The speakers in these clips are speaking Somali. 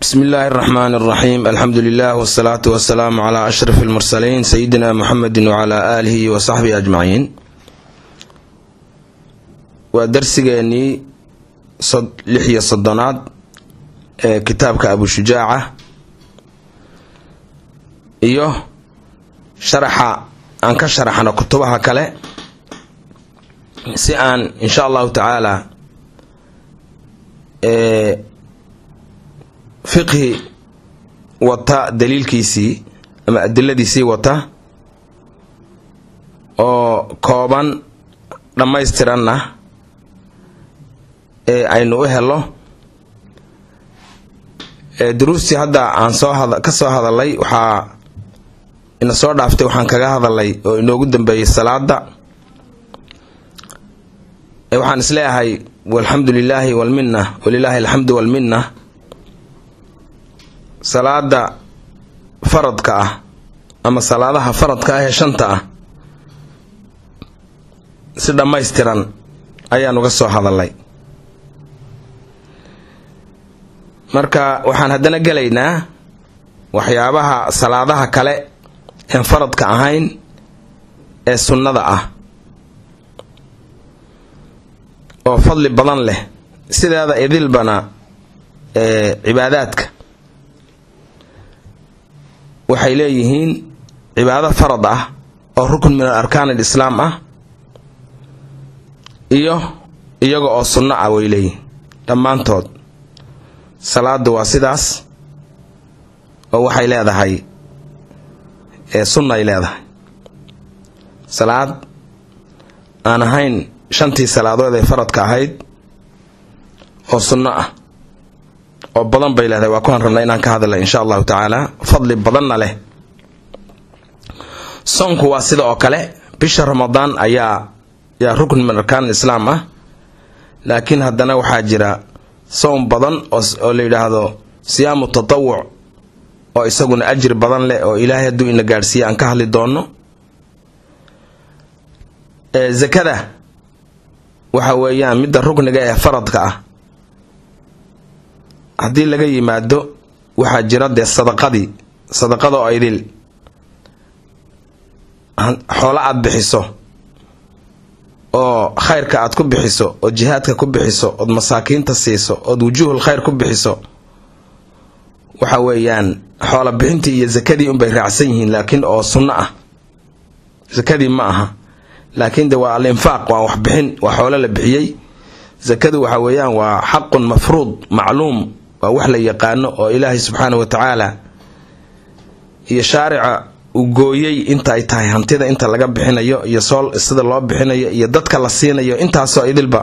بسم الله الرحمن الرحيم. الحمد لله والصلاة والسلام على أشرف المرسلين سيدنا محمد وعلى آله وصحبه أجمعين. ودرسيني لحية الصدنات كتابك أبو شجاعة شرح أنك شرحنا كتبها كله سئان إن شاء الله تعالى فقه وطا دليل كيسي أما أدلة سي وطا أو كوبان لما يسترنا أينو هلا دروسي هذا عن هذا كسر هذا اللي وح إن صار دافته وحن كجا هذا اللي إنه قدام بي الصلاة ده وحن سلاها هاي والحمد لله والمنة ولله الحمد والمنة. salaada faradka ah ama salaadaha faradka ah ee shanta ah si dhameystiran ayaan uga soo hadalay. Marka waxaan hadana galaynaa waxyaabaha salaadaha kale ee faradka ahayn ee sunnada ah oo fadli badan leh sidaada idil bana cibaadaadka waxay leeyihiin cibaado farad ah oo rukun min arkaan al-islaam ah iyaga oo sunno ah way leeyihiin dhammaantood. salaadu waa sidaas oo waxay leedahay sunna ay leedahay. salaad aan ahayn shantii salaadood ee faradka ahayd oo sunno ah oo badan bay leedahay waa ku rabnaa inaan ka hadalno insha Allah taala fadli badanna leh. soonku waa sida oo kale bisha Ramadaan ayaa rukun min arkaan islaam ah laakiin haddana waxaa jira soon badan oo la yiraahdo siyaamu tatawuc oo isaguna ajir badan leh oo Ilaahay haduu ina gaarsiiyo aan ka hadli doono. zakada waxa weeyaan mid rukniga ee faradka ah haddii laga yimaado waxaa jira sadaqada oo idil xoolo aad bixiso oo khayrka aad ku bixiso oo jihaadka ku bixiso oo masaakiinta siiso oo wujuhul khayr ku bixiso waxa weeyaan xoolo bixintii iyo zakadii un bay raacsan yihiin laakiin oo sunno ah. zakadii ma aha laakiin waa al-infaaq waa wax bixin waa xoolo la bixiyay. zakadu waxa weeyaan waa xaqun mafruud macluum waa wax la yaqaano oo Ilaahay subxaanahu wa ta'ala iyo shaarica uu gooyay inta ay tahay hantida inta laga bixinayo iyo sida loo bixinayo iyo dadka la siinayo intaas oo idilba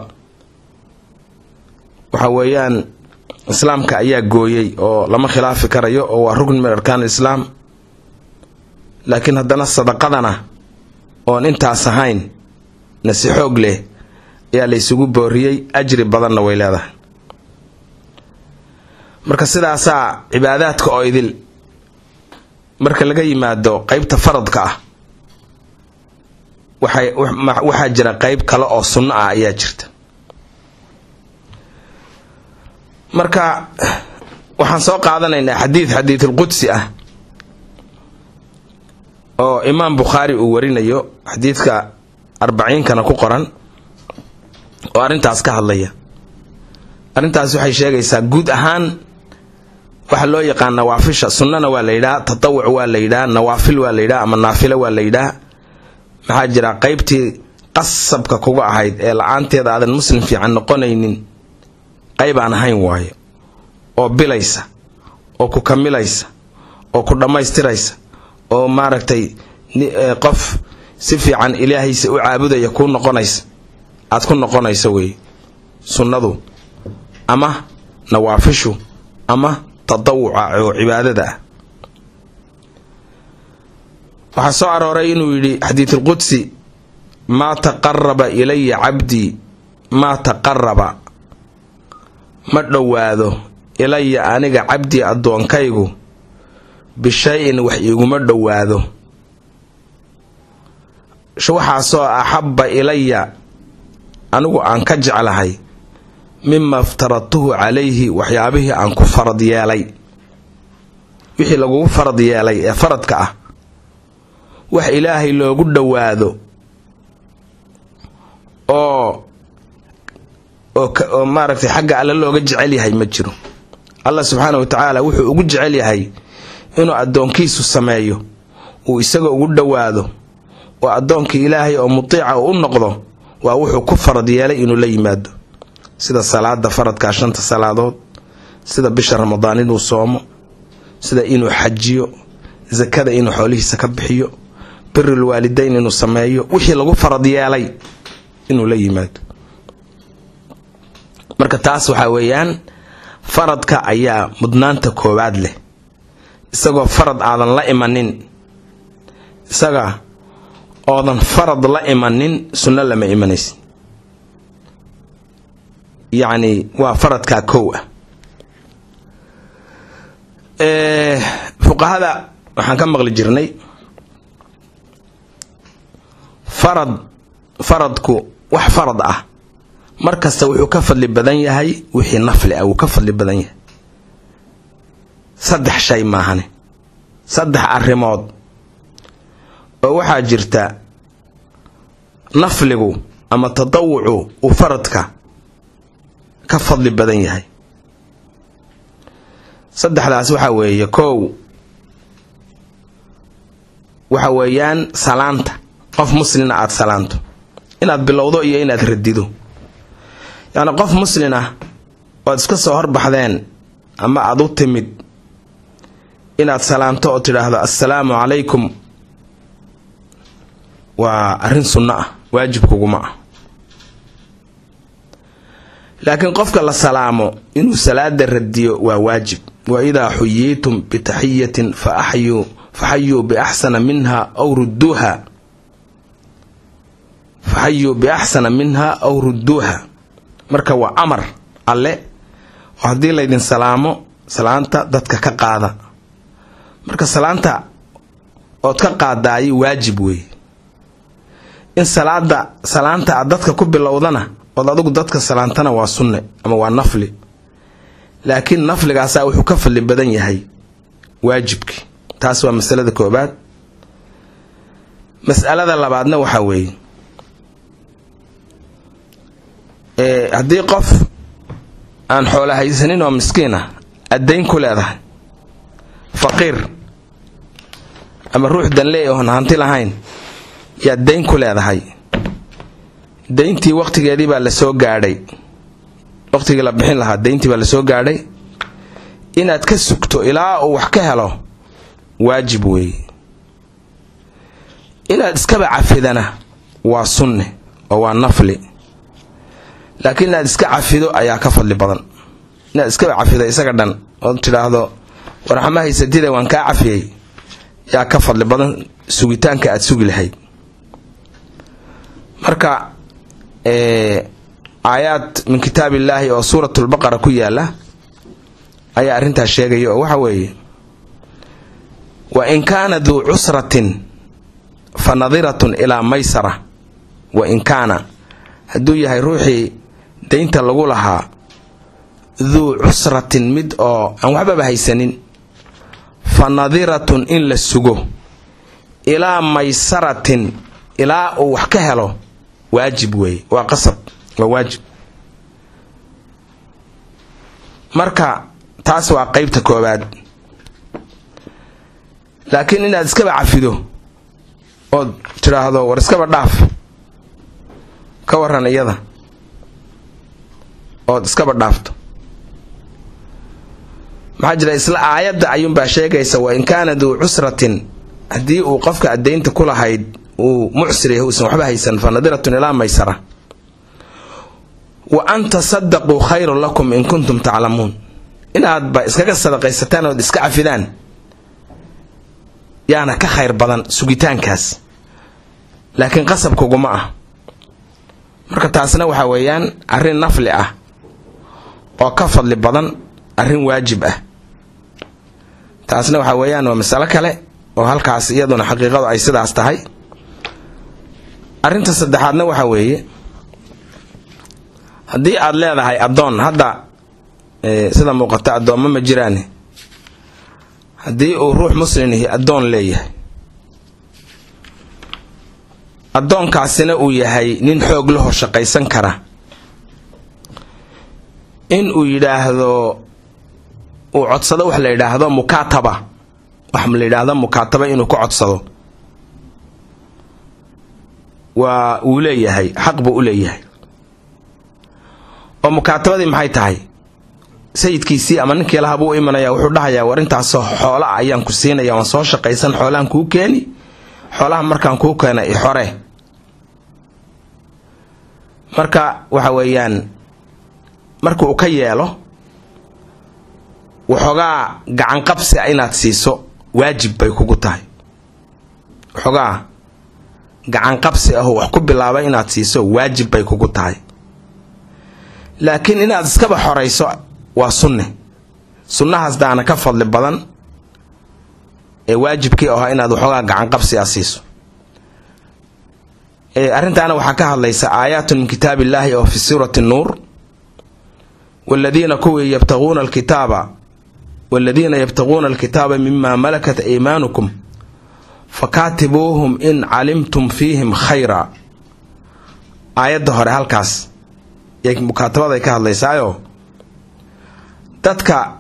waxa weeyaan islaamka ayaa gooyay oo lama khilaafi karayo oo waa rukn min arkaan islaam. laakiin haddana sadaqadana oon intaas ahayn nasi xoog leh ayaa la isugu booriyay ajri badanna way leedahay. marka sidaasa cibaadaadka oo idil marka laga yimaado qaybta faradka ah waxa jira qayb kale oo sunno ah ayaa jirta. marka waxaan soo qaadanaynaa xadiithul qudsi ah oo Imaam Bukhari uu warinayo xadiidka 40 kana ku qoran oo arintaas ka hadlaya. arintaas waxay sheegaysaa guud ahaan waxa loo yaqaan nawaafisha sunnana waa la yiraahdaa tatawuc waa la yiraahdaa nawaafil waa la yiraahdaa ama naafila waa la yiraahdaa. maxaa jira qaybtii qasabka kuga ahayd ee la'aanteeda aadan muslim fiican noqonaynin qayb aan ahayn waayo oo bilaysa oo ku kamilaysa oo ku dhameystiraysa oo maaragtay qof si fiican Ilaahaysa u caabudaya ku noqonaysa aad ku noqonaysa way sunnadu ama nawaafishu ama tatawuca oo cibaadada. waxaa soo arooray inuu yidhi xadiithul qudsi ma taqarraba ilayya cabdi ma taqarraba ma dhowaado ilayya aniga cabdi addoonkaygu bishayin wax iguma dhowaado waxaasoo axabba ilayya anigu aan ka jeclahay mima aftaratuhu calayhi waxyaabihii aan ku farad yeelay wixii lagu farad yeelay ee faradka ah wax ilaahay loogu dhawaado oo maaragtay xagga alla looga jecel yahay ma jiro. Allah subxaanahu wa ta'ala wuxuu ugu jecel yahay inuu adoonkiisu sameeyo uu isaga ugu dhawaado oo adoonkii ilaahay oo mutiica u noqdo waa wuxuu ku farad yeelay inuu la yimaado, sida salaada faradka 5 salaadood, sida bisha ramadaan inuu soomo, sida inuu xajiyo, zakada inuu xoolihiisa ka bixiyo, birrul waalidayn inuu sameeyo, wixii lagu farad yeelay inuu la yimaado. marka taas waxa weeyaan faradka ayaa mudnaanta koowaad leh. isagoo farad aadan la imanin, isaga oodan farad la imanin sunna lama imanaysid. yacni waa faradka kow ah. fuqahada waxaan ka maqli jirnay faradku wax farad ah markasta wuxuu ka fadli badan yahay wixii nafli ah, wuu ka fadli badan yahay. 3 shay maahane, 3 arrimood oo waxaa jirta nafligu ama tadawucu uu faradka ka fadli badan yahay. 3daas waxa weeye kow waxa weeyaan salaanta, qof muslina aad salaanto, inaad bilowdo iyo inaad radido. yani qof muslina oo iska soo horbaxdeen ama aad u timid inaad salaanto oo tidhaahdo assalaamu calaykum waa arrin sunno ah, waajib kuguma ah. laakiin qofka la salaamo inuu salaada radiyo waa waajib. wa idaa xuyiitum bitaxiyatin faxayuu biaxsana minha aw rudduuha marka waa amar alle oo haddii laydin salaamo salaanta dadka ka qaada. marka salaanta ood ka qaadaay waajib weeye. in salaanta aad dadka ku bilowdana ood adigu dadka salaantana waa sunne ama waa nafli, laakiin nafligaasaa wuxuu ka fadli badan yahay waajibkii. taas waa masalada koobaad. mas'alada labaadna waxaa weeye haddii qof aan xoolo haysanin oo miskiin ah aad dayn ku leedahay, faqiir ama ruux danle oon hanti lahayn yaad dayn ku leedahay, dayntii waqtigeedii baa la soo gaadhay, waqtigii la bixin lahaa dayntii baa la soo gaadhay, inaad ka sugto ilaa uu wax ka helo waajib weeye. inaad iskaba cafidana waa sunne oo waa nafli, laakiin inaad iska cafido ayaa ka fadli badan. inaad iskaba cafido isaga dhan oo tidhaahdo warxama haysatida waan kaa cafiyey yaa ka fadli badan sugitaanka aad sugi lahayd. marka aayaad min kitaabillaahi oo suuratulbaqara ku yaala ayaa arrintaas sheegaya oo waxa weeye wa in kaana duu cusratin fa nadiratun ilaa maysara. wa in kaana hadduu yahay ruuxii daynta lagu lahaa duu cusratin mid oo aan waxbaba haysanin, fa nadiratun in la sugo ilaa maysaratin ilaa uu wax ka helo waajib weeye, waa qasab, waa waajib. marka taas waa qaybta koobaad. laakiin inaad iskaba cafido ood tidhaahdo war iskaba dhaaf ka waran iyada ood iskaba dhaafto, maxaa jira isla aayadda ayuunbaa sheegaysa wa in kaana duu cusratin, haddii uu qofka addaynta ku lahayd uu mucsir yahay uusan waxba haysan, fa nadiratun ilaa maysara. wa an tasaddaquu khayrun lakum in kuntum taclamuun. inaadba iskaga sadaqaysataan ood iska cafidaan yaana ka khayr badan sugitaankaas, laakiin qasabkuguma ah. marka taasna waxa weeyaan arrin nafli ah oo ka fadli badan arrin waajib ah. taasna waxa weeyaan waa mas'alo kale oo halkaas iyaduna xaqiiqadu ay sidaas tahay. arrinta saddexaadna waxa weeye haddii aad leedahay adoon, hadda sida muuqata adoommo ma jiraan, haddii uu ruux muslimihi addoon leeyahay addoonkaasina uu yahay nin xoog leh oo shaqaysan kara in uu yidhaahdo uu codsado wax la yidhaahdo mukaataba wax la yidhaahdo mukaataba inuu ku codsado waa uu leeyahay xaq buu u leeyahay oo mukaatabadii maxay tahay sayidkiisii ama ninkii lahaa buu imanaya wuxuu dhahayaa war intaasoo xoolo ah ayaan ku siinaya waan soo shaqaysan xoolahan kuu keeni xoolaha markaan kuu keena i xore marka waxa weeyaan marka uu ka yeelo waxoogaa gacan qabsi inaad siiso waajib bay kugu tahay waxoogaa gacan qabsi ah oo wax ku bilaabay inaad siiso waajib bay kugu tahay laakiin inaad iskaba xorayso waa sunnahaas daana ka fadli badan ee waajibkii ahaa inaad waxoogaa gacan qabsi ah siiso arrintaana waxaa ka hadlaysa aayaatun min kitaabillaahi oo fi suurati nuur والذين يبتغون الكتاب مما ملكت أيمانكم فكاتبوهم إن علمتم فيهم خيرا آيات هوري هالكاس يك مكاتبة ذيك هالليسايو تتكا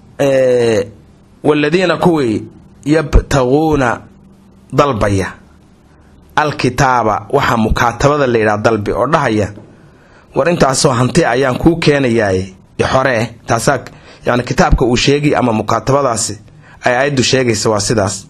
والذين كوي يبتغون ضلبية الكتابة وحا مكاتبة اللي ضلبي أردهايا warintaasoo hanti ayaan kuu keenayaa xore taasak yani kitaabka uu sheegay ama mukaatabadaasi ay ayadu sheegayso waa sidaas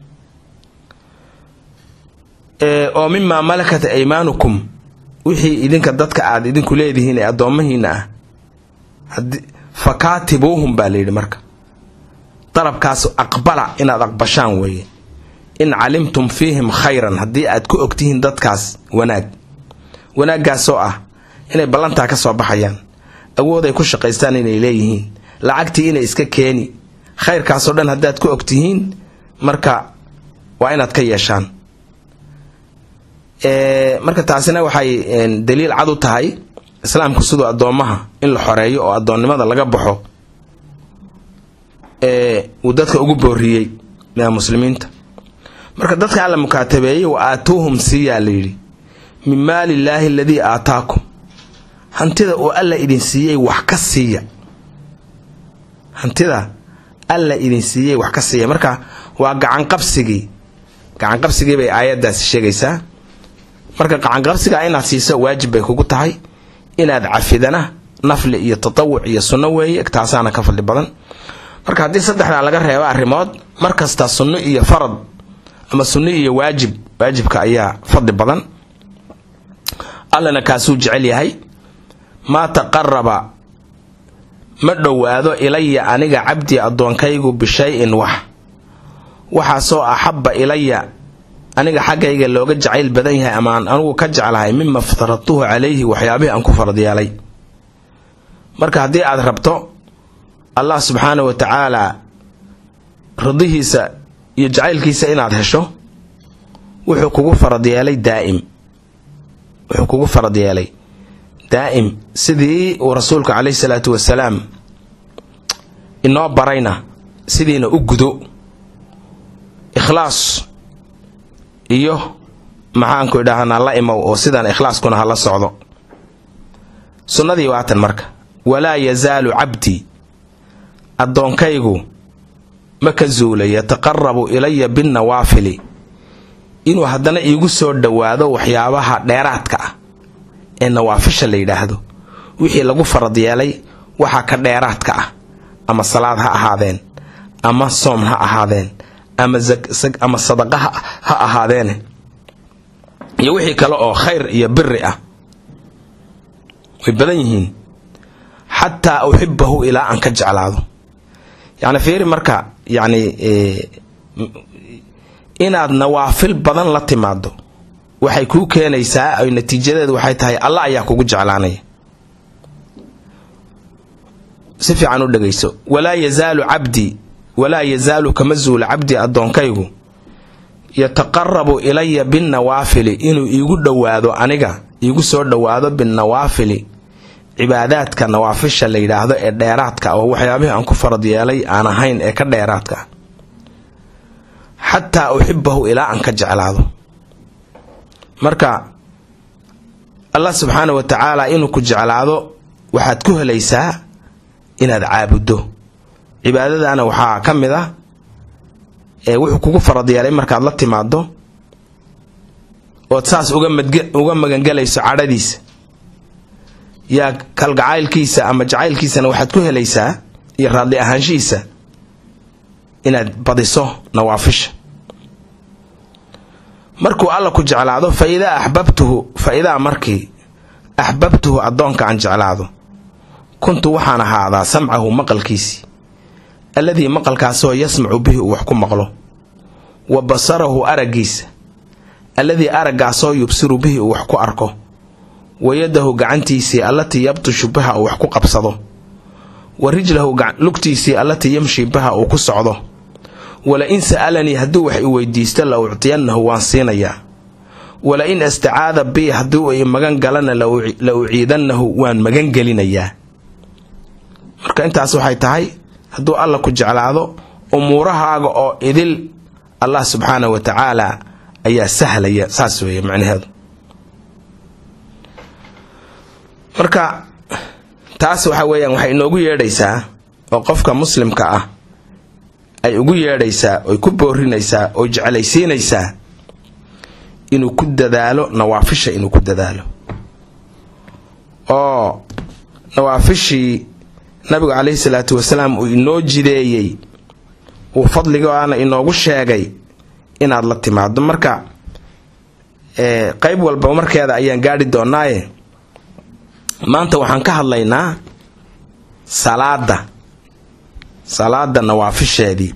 oo mimma malakat aymaanukum wixii idinka dadka aad idinku leedihiin ee addoomahiina ah fakaatibuuhum baa layidhi marka dalabkaas aqbala inaad aqbashaan weeye in calimtum fiihim khayran haddii aad ku ogtihiin dadkaas wanaaggaasoo ah inay ballantaa ka soo baxayaan awood ay ku shaqaystaan inay leeyihiin lacagtii inay iska keeni khayrkaasoo dhan haddaad ku ogtihiin marka waa inaad ka yeeshaan marka taasina waxay daliil cad u tahay islaamku sidoo addoommaha in la xoreeyo oo addoonnimada laga baxo uu dadka ugu booriyey muslimiinta marka dadka alla mukaatabeeyey wa aatuuhum siiyaa layidhi min maali illaahi aladii aataakum hantida oo alla idin siiyey wax ka siiya hantida alla idin siiyey wax ka siiya marka waa gacan qabsigii bay aayadaasi sheegaysaa marka gacan qabsiga inaad siiso waajib bay kugu tahay inaad cafidana nafli iyo tatawuc iyo sunno weeye taasaana ka fadli badan marka haddii saddexdaa laga reebo arrimood markasta sunno iyo farad ama sunno iyo waajibka ayaa fadli badan allana kaasuu jecel yahay ما تقرب ما دواادو إلي أنيغا عبدي أدونكيغو بشيء وحاسو أحب إلي أنيغا حقايغا لوغا جعيل بدنها أمان أنو كجعلها مما افترضته عليه وحيابه أنكو فرضي علي مركا هدي أدربتو الله سبحانه وتعالى رضيهيسا يجعيل كيسا إن أدهشو وحقوقو فرضي علي وحقوقو فرضي علي دائم سيدي ورسولك عليه الصلاة والسلام إنه برينا سيدينا أقدو إخلاص إيوه معانكو إداهنا الله إمو وسيدان إخلاص كنا الله الصعودو سنة دي وعطا المركة ولا يزال عبدي الدون كيغو مكزولي يتقرب إلي بالنوافل إنو هدنا يقصر دوادو وحيابها ديراتك ee nawaafisha la yiraahdo wixii lagu farad yeelay waxa ka dheeraadka ah ama salaad ha ahaadeen ama soom ha ahaadeen ama sadaqa ha ahaadeen iyo wixii kale oo khayr iyo birri ah way badan yihiin hatta uhibbahu ila an ka jeclaado yani fiiri marka yani inaad nawaafil badan la timaado waxay ku keenaysaa ay natiijadeedu waxay tahay Allah ayaa kugu jeclaanaya si fiican u dhageyso wala yazaalu kamazul abdi adoonkaygu yataqarrabu ilayya bin nawafil inuu iigu dhawaado aniga iigu soo dhawaado bin nawafil cibaadaadka nawaafisha la yiraahdo ee dheeraadka oo waxyaabaha aan ku farad yeelay aan ahayn ee ka dheeraadka xataa uxibahu ilaa aan ka jeclaado. marka Allah subxaanahu wa tacaala inuu ku jeclaado waxaad ku helaysaa inaad caabuddo. cibaadadana waxaa ka mid ah wuxuu kugu farad yeelay markaad la timaado ood saas uga magangalayso cadhadiisa yaa kalgacaylkiisa ama jacaylkiisana waxaad ku helaysaa iyo raadli ahaanshihiisa inaad badiso nawaafisha. markuu alla ku jeclaado faidaa markii axbabtuhu addoonka aan jeclaado kuntu waxaan ahaadaa samcahu maqalkiisii alladii maqalkaasoo yasmacu bihi uu wax ku maqlo, wa basarahu araggiisa alladii araggaasoo yubsiru bihi uu wax ku arko, wa yadahu gacantiisii allatii yabtushu biha uu wax ku qabsado, wa rijlahu lugtiisii allatii yamshi biha uu ku socdo. wala in sa'alanii hadduu wax i weydiisto la uctiyannahu waan siinayaa, wala in astacaada bii hadduu i magan galana la uciidannahu waan magan gelinayaa. marka intaas waxay tahay hadduu alla ku jeclaado umuurahaaga oo idil Allah subxaanahu wa tacaala ayaa sahlaya. saas weeye macnaheedu. marka taas waxa weeyaan waxay inoogu yeedhaysaa oo qofka muslimka ah ay ugu yeedhaysaa oy ku boorinaysaa oo jeclaysiinaysaa inuu ku dadaalo nawaafisha, inuu ku dadaalo oo nawaafishii nabigu calayhi salaatu wasalaam uu inoo jideeyey uu fadligaana inoogu sheegay inaad la timaado. marka qayb walba markeeda ayaan gaadhi doonaaye maanta waxaan ka hadlaynaa salaada nawaafisheedii.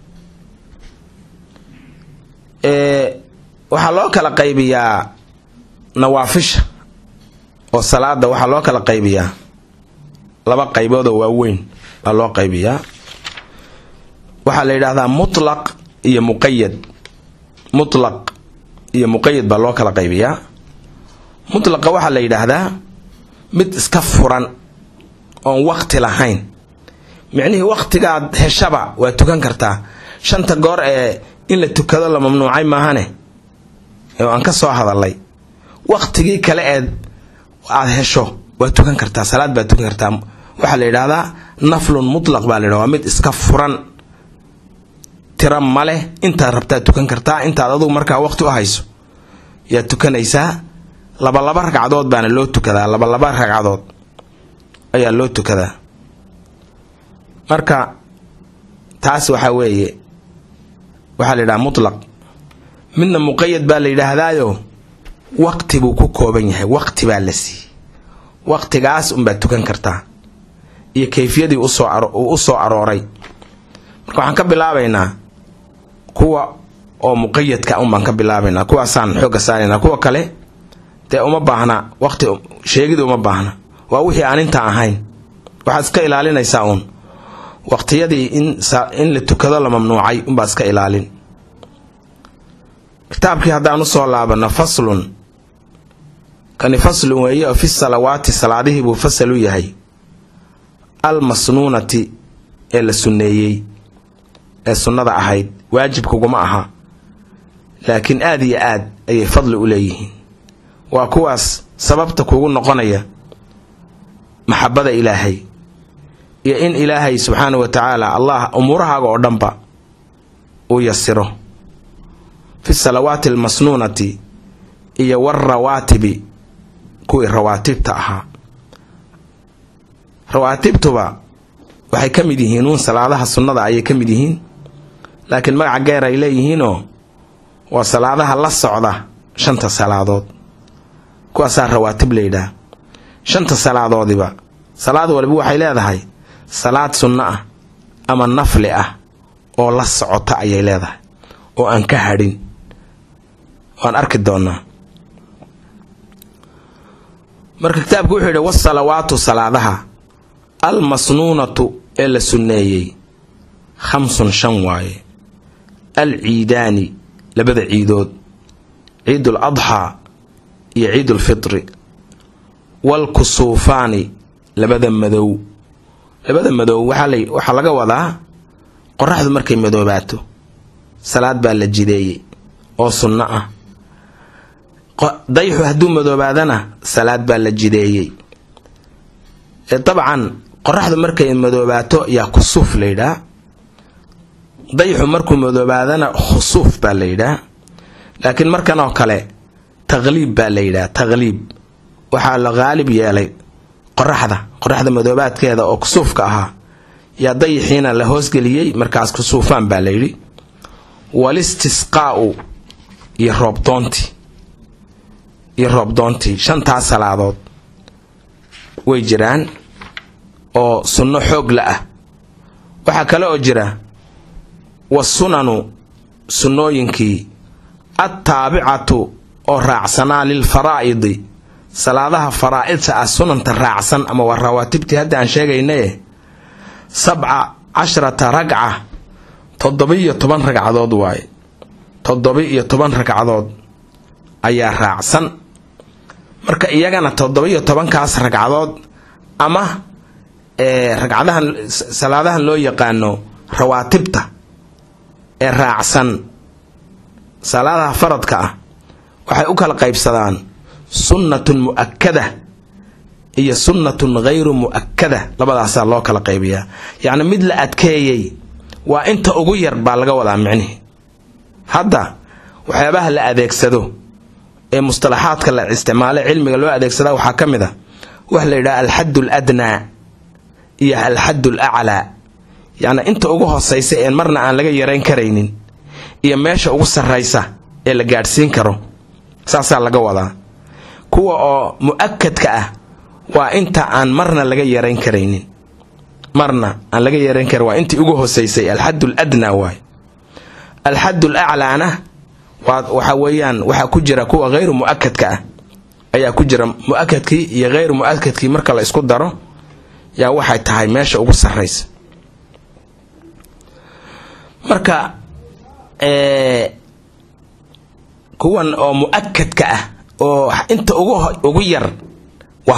waxaa loo kala qaybiyaa nawaafisha oo salaada waxaa loo kala qaybiyaa laba qaybood oo waaweyn baa loo qaybiyaa. waxaa la yidhaahdaa mutlaq iyo muqayad. mutlaq iyo muqayad baa loo kala qaybiyaa. mutlaqa waxaa la yidhaahdaa mid iska furan oon waqti lahayn, micnihii waqtigaad heshaba waa tukan kartaa. 5 goor in la tukado la mamnuucay maahane oo aan ka soo hadalay. waqtigii kale aad hesho waa tukan kartaa, salaad baa tukan kartaa. waxaa la yidhaahdaa naflun mutlaq baa la yidhahdaa, waa mid iska furan, tira male, intaad rabtaa tukan kartaa. intaad adugu markaa waqti u hayso yaad tukanaysaa. 2 ragcadood baana loo tukadaa, 2 ragcadood ayaa loo tukadaa. marka taas waxaa weeye waxaa la yidhaha mutlaq. midna muqayad baa la yidhaahdaayo waqti buu ku kooban yahay, waqti baa la siiyey, waqtigaas unbaad tukan kartaa iyo kayfiyadii u soo arooray. marka waxaan ka bilaabaynaa kuwa oo muqayadka baan ka bilaabaynaa, kuwaasaan xooga saaraynaa. kuwa kale dee uma baahna waqti sheegida, uma baahna, waa wixii aan inta ahayn. waxaad iska ilaalinaysaa uun waqtiyadii in la tukado la mamnuucay unbaad iska ilaalin. kitaabkii haddaan u soo laabano faslun, kani faslun weeye oo fi salawaati salaadihii buu fasal u yahay, almasnuunati ee la sunneeyey ee sunnada ahayd. waajib kuguma aha, laakiin aad iyo aad ayay fadli u leeyihiin. waa kuwaas sababta kugu noqonaya maxabada ilaahay iyo in ilaahay subxaanahu wa tacaala allah umuurahaaga oo dhanba uu yasiro. fi salawaati almasnuunati iyo warrawaatibi, kuwii rawaatibta ahaa. rawaatibtuba waxay ka mid yihiin uun salaadaha sunnada ayay ka mid yihiin, laakiin magaca geer ay leeyihiinoo waa salaadaha la socda 5 salaadood. kuwaasaa rawaatib la yidhaah. 5 salaadoodiba salaad walba waxay leedahay salaad sunno ah ama nafli ah oo la socota ayay leedahay, oo aan ka hadhin. waan arki doonaa. marka kitaabku wuxuu yidhi wasalawaatu salaadaha almasnuunatu ee la sunneeyey 5 waaye. alciidaani labada ciidood, ciidul adxaa iyo ciidul fitri, walkusuufaani labada madow. labada madow waxaa laga wadaa qoraxdu markay madoobaato salaad baa la jideeyey oo sunno ah. dayxu hadduu madoobaadana salaad baa la jideeyey. dabcan qoraxdu markay madoobaato yaa kusuuf la yidhaah, dayxu markuu madoobaadana khusuuf baa la yidhaah. laakiin markan oo kale taqliib baa la yidhaah. taqliib waxaa la qaalib yeelay qoraxda madoobaadkeeda oo kusuufka ahaa yaa dayixiina la hoosgeliyey, markaas kusuufaan baa la yidhi. walistisqaa'u iyo roobdoontii 5 salaadood way jiraan oo sunno xoog la ah. waxaa kale oo jira wasunanu sunnooyinkii attaabicatu oo raacsanaa lilfaraa'idi salaadaha faraa'idta ah sunanta raacsan ama waa rawaatibtii hadda aan sheegaynaye 17 ragca 17 ragcadood waaye. 17 ragcadood ayaa raacsan. marka iyagana 17kaas ragcadood ama ragcadahan salaadahan loo yaqaano rawaatibta ee raacsan salaadaha faradka ah waxay u kala qaybsadaan sunnatun mu'akkada iyo sunnatun ghayru mu'akkada. labadaasaa loo kala qaybiyaa. yacni mid la adkeeyey waa inta ugu yar baa laga wadaa micnihi. hadda waxyaabaha la adeegsado ee mustalaxaadka la isticmaalo cilmiga loo adeegsadaa waxaa ka mid ah wax la yidhaha alxaddu aladnaa iyo alxaddu alaclaa. yacni inta ugu hoosaysa ee marna aan laga yarayn karaynin iyo meesha ugu sarraysa ee la gaadhsiin karo, saasaa laga wadaa. kuwa oo mu'akadka ah waa inta aan marna laga yarayn karaynin, waa intii ugu hoosaysay, alxaddu aladnaa waay. alxaddu alaclaana waxa weeyaan waxaa ku jira kuwa ghayru mu'akadka ah ayaa ku jira. mu'akadkii iyo ghayru mu'akadkii marka la isku daro yaa waxay tahay meesha ugu sarraysa. marka kuwan oo mu'akadka ah oo inta ugu yar waa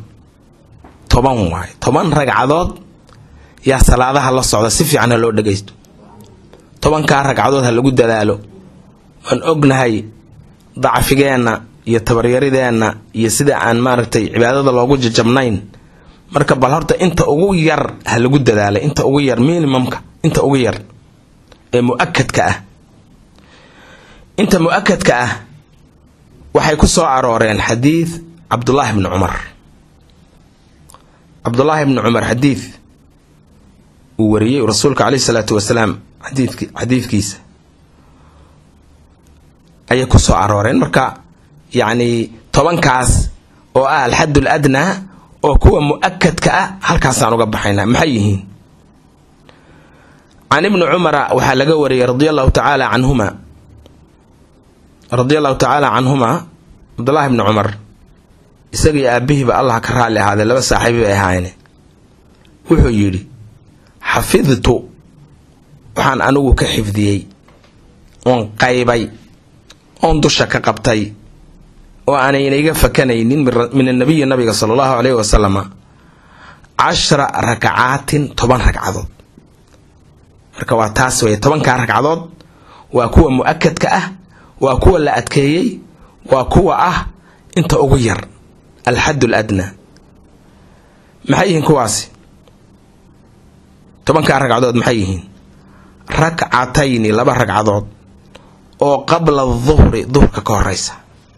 10 waaye. 10 ragcadood yaa salaadaha la socda. si fiican ha loo dhagaysto. 10kaa ragcadood ha lagu dadaalo. waan ognahay dacfigeenna iyo tabaryarideenna iyo sida aan maaragtay cibaadada loogu jajabnayn. marka bal horta inta ugu yar ha lagu dadaalo. inta ugu yar minimumka, inta ugu yar ee mu'akadka ah. inta mu'akadka ah waxay ku soo arooreen xadiid Cabdullaahi ibn Cumar xadiid uu wariyey rasuulka calayhi salaatu wasalaam xadiidkiisa ayay ku soo arooreen. marka yacni 10kaas oo ah alxaddu aladnaa oo kuwa mu'akadka ah halkaasaan uga baxaynaa. maxay yihiin? can ibni cumara waxaa laga wariyey radiallahu tacaala canhuma cabdullaahi ibni cumar isagii aabbihiiba allah ka raalli ahaadee 2 saaxiibi bay ahaayeen. wuxuu yidhi xafidtu waxaan anigu ka xifdiyey oon qaybay oon dusha ka qabtay oo aanayna iga fakanaynin min annabiyi nabiga sala allahu calayhi wasalama 10 rakacaatin 10 ragcadood. marka waa taas weeye. 10kaa ragcadood waa kuwa mu'akadka ah, waa kuwa la adkeeyey, waa kuwa ah inta ugu yar alxaddu aladnaa. maxay yihiin kuwaasi? 10kaa ragcadood maxay yihiin? rakcatayni 2 ragcadood oo qabla duhri duhurka ka horeysa.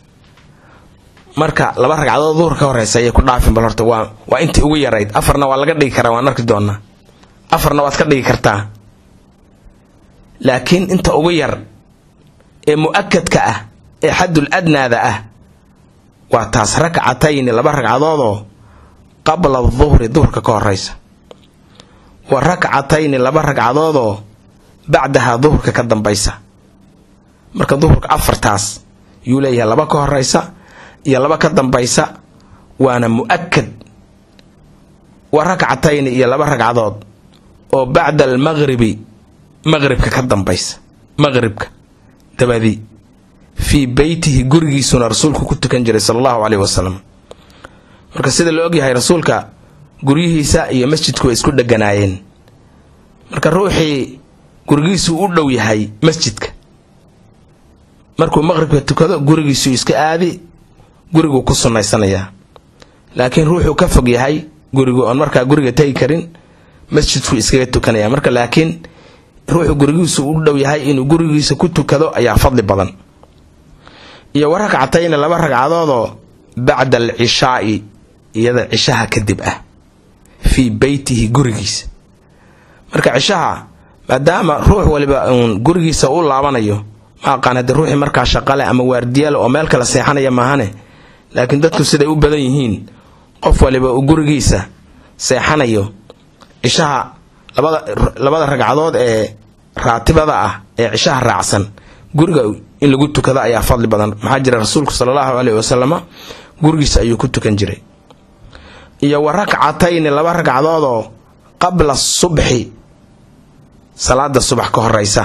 marka 2 ragcadood duhurka ka horeysa ayay ku dhaafin. bal horta waa intii ugu yarayd. 4na waa laga dhigi karaa, waan arki doonaa. 4na waad ka dhigi kartaa, laakiin inta ugu yar ee mu'akadka ah ee xaddul adnaada ah waa taas. rakcatayni 2 ragcadoodoo qabla duhri duhurka ka horeysa, wa rakcatayni 2 ragcadoodoo bacdaha duhurka ka dambaysa. marka duhurka 4taas yuu leeyahay, 2 ka horeysa iyo 2 ka dambaysa waana mu'akad. wa rakcatayni iyo 2 ragcadood oo bacda almaqribi maqribka ka dambaysa, maqribka dabadii fii beytihi gurigiisuna rasuulku ku tukan jiray sala allahu calayhi wasalam. marka sida la ogyahay rasuulka guryihiisa iyo masjidku way isku dheganaayeen. marka ruuxii gurigiisu u dhow yahay masjidka markuu maqribka tukado gurigiisu iska aadi gurigu ku sunnaysanaya laakiin ruuxu ka fog yahay gurigu on marka guriga tagi karin masjidku iskaga tukanaya marka laakiin ruuxu gurigiisu u dhow yahay inuu gurigiisa ku tukado ayaa fadli badan iyo warakacatayna laba ragcadood oo bacda al-cishaa'i iyada cishaha kadib ah fi baytihi gurigiisa marka cishaha maadaama ruux waliba gurigiisa u laabanayo ma aqaanada ruuxi marka shaqale ama waardiyal oo meel kala seexanaya maahane laakiin dadku siday u badan yihiin qof waliba uu gurigiisa seexanayo cishaha labada ragcadood ee raatibada ah ee cishaha raacsan guriga in lagu tukado ayaa fadli badan maxaa jira rasuulku sallallahu alayhi wasallam gurigiisa ayuu ku tukan jiray iyo warakcatayn laba ragcadood oo qabla subhi salaada subax ka horeysa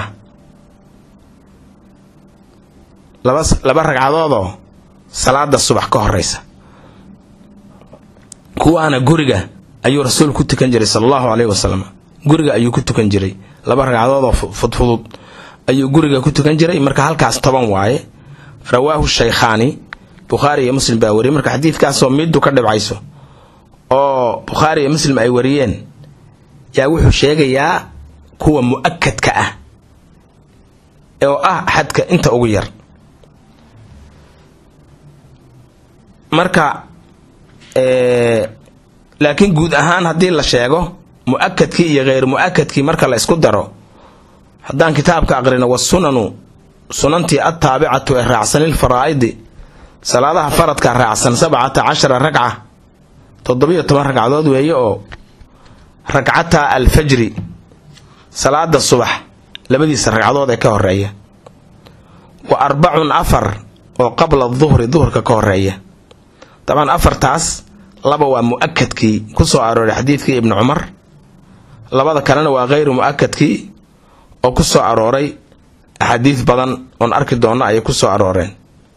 laba ragcadood oo salaada subax ka horeysa kuwaana guriga ayuu rasuulku ku tukan jiray sallallahu alayhi wasallam guriga ayuu ku tukan jiray laba ragcadood oo fudfudud ayuu guriga ku tukan jiray marka halkaas 10 waaye rawaahu shaykhaani Bukhari iyo Muslim baa wariyay marka xadiidkaas oo mid ka dhibcayso oo Bukhari iyo Muslim ay wariyeen yaa wuxuu sheegayaa kuwa muakkadka ah oo ah xadka inta ugu yar marka laakiin guud ahaan hadii la sheego muakkadkii iyo غير muakkadkii marka la isku daro haddaan kitaabka aqrino wasunanu sunantii at-taabicatu raacsan al-faraa'id salaadaha faradka raacsan 17 ragca 17 ragcadood weeye oo ragcata al-fajr salaada subax labadiisa ragcadood ee ka horeeya wa 4 oo qabla adh-dhuhri dhuhrka ka horeeya taban afartaas laba waa muakkadkii ku soo arooray xadiidkii ibn Umar labada kalena waa غير muakkadkii oo ku soo arooray xadiis badan oo arki doona ay ku soo arooreen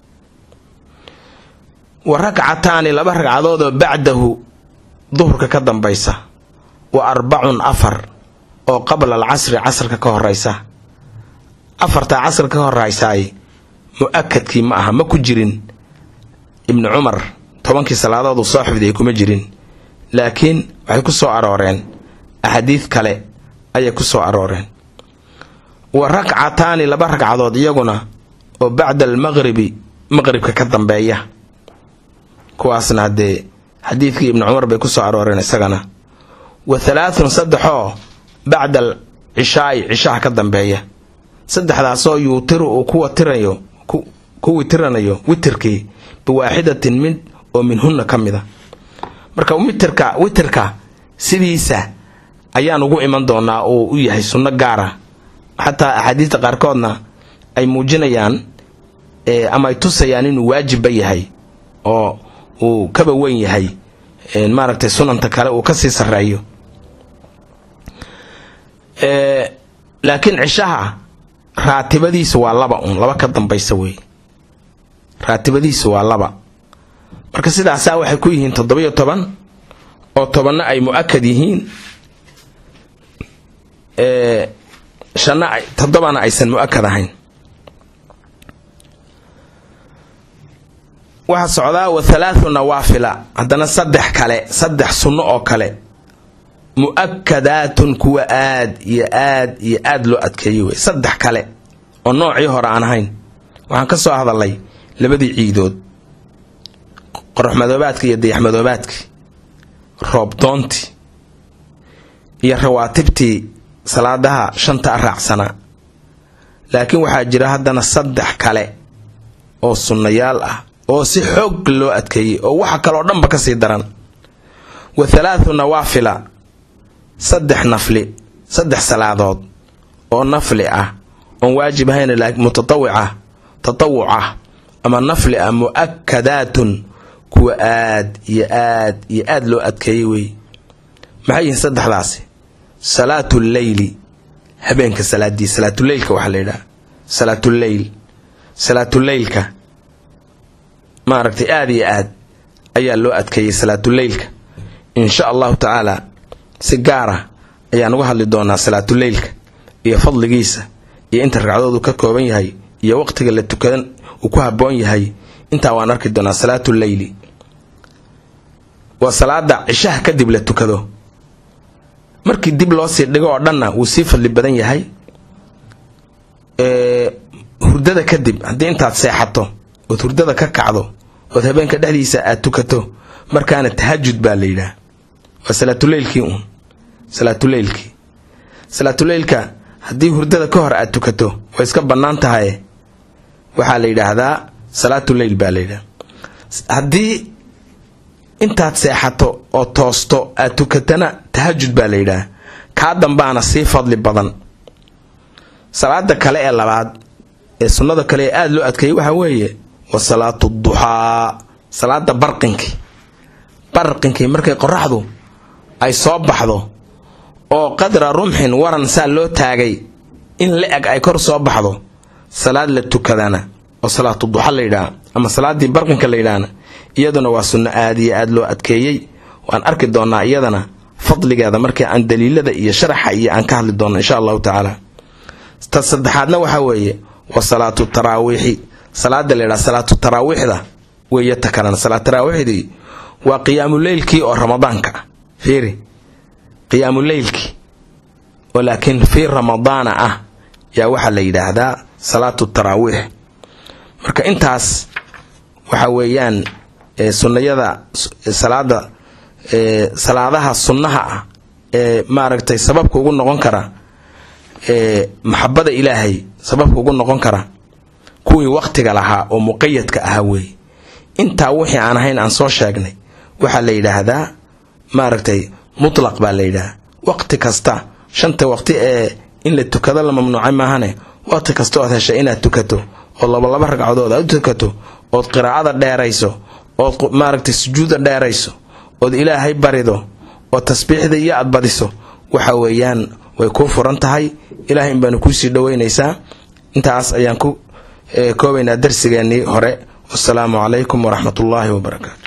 wa rak'ataani laba ragcadood oo bacdahu dhuhrka ka dambaysa wa 4 oo qabla al-'asr casrka ka horeysa afarta casrka ka horeysay muakkadkii ma aha ma ku jirin ibn Umar 10 salaadood soo xifday kuma jirin laakiin waxay ku soo arooreen ahadiis kale ay ku soo arooreen wa rak'ataani laba ragcadood iyaguna oo bacda al-maghribka ka dambeeya kuwaasna hadee xadiidkii ibn Umar bay ku soo arooreen isagana wa 3 bacda al-'ishaa'i cishaha ka dambeeya saddexdaas oo yuutiru oo ku witiranayo witirkii biwaahidatin mid oo minhunna kamida marka witirka sidiisa ayaan ugu iman doonaa oo u yahay sunno gaar ah hatta ahadiista qaarkoodna ay muujinayaan ama ay tusayaan inuu waajib yahay oo uu kaba weyn yahay maaragtay sunanta kale uu ka sii sareeyo laakiin cishaha raatibadiisu waa laba ka dambaysa way raatibadiisu waa laba marka sidaas waxay ku yihiin 17 oo 10 ay muakkad yihiin shana 7 aysan muakkad ahayn waxa socdaa wa 3 nawaafila hadana saddex sunno oo kale muakkadatun kuwa aad loo adkeeyay way saddex kale oo noocii hore aan ahayn waxaan ka soo hadalay labadii ciidood qorx madoobaadka iyo dayax madoobaadka roob doonti iyo rawaatibtii salaadaha 5 raacsana laakiin waxaa jira hadana saddex kale oo sunnayaal ah oo si xoog loo adkeeyay oo waxa kale oo dhanba ka sii daran wa 3 nawaafila saddex nafli saddex salaadood oo nafli ah oo waajib ahayn laakiin mutatawwi'a ama nafli ah muakkadatun kuwa aad loo adkeeyay way maxay saddexdaasi salaatul layli habeenka salaadii salaatul laylka waxa la yiraahdaa salaatul laylka ma aragtay aad ayaa loo adkeeyay salaatul laylka insha Allah ta'ala si gaar ah ayaan uga hadli doonaa salaatul laylka iyo fadligiisa iyo inta ragcadoodu ka kooban yahay iyo waqtiga la tukadan uu ku haboon yahay inta waan arki doonaa. salaatul layli waa salaada cishaha kadib la tukado, markii dib loo sii dhigo oo dhanna wuu sii fadli badan yahay. hurdada kadib haddii intaad seexato ood hurdada ka kacdo ood habeenka dhexdiisa aad tukato markaana tahajjud baa la yidhaah. waa salaatuleylkii salaatuleylka haddii hurdada ka hor aad tukato way iska bannaan tahay, waxaa la yidhaahdaa salaatuleyl baa la yidhaah. haddii intaad seexato oo toosto aad tukatana tahajjud baa la yidhaah. kaa dambaana sii fadli badan. salaada kale ee labaad ee sunnada kale ee aada loo adkeeyay waxaa weeye waa salaatu duxaa, salaada barqinkii markay qoraxdu ay soo baxdo oo qadra rumxin waran saa loo taagay in la-eg ay kor soo baxdo, salaad la tukadana oo salaatu duxa la yidhaah ama salaadii barqinka la yidhaahna iyaduna waa sunno aad iyo aad loo adkeeyey. waan arki doonaa iyadana fadligeeda markii aan daliilada iyo sharaxa iyo aan ka hadli doono insha allahu tacaala. ta saddexaadna waxaa weeye waa salaatu taraawiixi, salaada la yidhaha salaatu taraawiixda weeye ta kalena. salaat taraawiixdii waa qiyaamuleylkii oo ramadaanka ah. fiiri, qiyaamuleylkii oo laakiin fii ramadaana ah yaa waxaa la yidhaahdaa salaatu taraawiix. marka intaas waxa weeyaan sunnayada salaadaha sunnaha ah ee maaragtay sababka ugu noqon kara maxabada ilaahay, sababka ugu noqon kara kuwii waqtiga lahaa oo muqayadka ahaa weeye. intaa wixii aan ahayn aan soo sheegnay waxaa la yidhaahdaa maaragtay mutlaq baa la yidhaahdaa. waqti kasta shanta waqti ee in la tukado la mamnuucay maahane, waqti kasta ood heshay inaad tukato oo laba ragcadood aad u tukato ood qiraacada dheerayso ood maaragtay sujuuda dheerayso ood ilaahay barido oo tasbiixda iyo aad badiso waxa weeyaan way ku furan tahay. ilaahay in baanu ku sii dhaweynaysaa. intaas ayaan ku koobaynaa darsigeennii hore. wassalaamu calaykum waraxmatullaahi wabarakaatu.